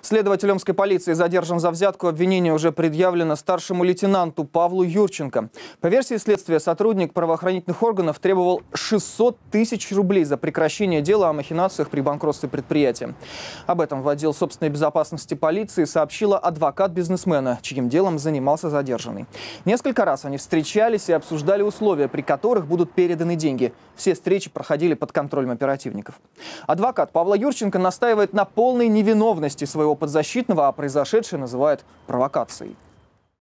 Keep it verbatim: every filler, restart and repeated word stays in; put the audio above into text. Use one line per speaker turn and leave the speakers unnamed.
Следователь омской полиции задержан за взятку. Обвинение уже предъявлено старшему лейтенанту Павлу Юрченко. По версии следствия, сотрудник правоохранительных органов требовал шестьсот тысяч рублей за прекращение дела о махинациях при банкротстве предприятия. Об этом в отдел собственной безопасности полиции сообщила адвокат бизнесмена, чьим делом занимался задержанный. Несколько раз они встречались и обсуждали условия, при которых будут переданы деньги. Все встречи проходили под контролем оперативников. Адвокат Павла Юрченко настаивает на полной невиновности своего подзащитного, а произошедшее называет провокацией.